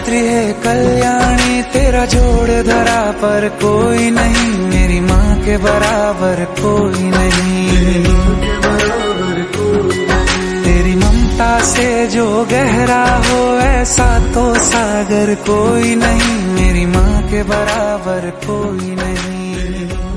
गायत्री है कल्याणी, तेरा जोड़ धरा पर कोई नहीं, मेरी माँ के बराबर कोई नहीं। तेरी ममता से जो गहरा हो ऐसा तो सागर कोई नहीं, मेरी माँ के बराबर कोई नहीं।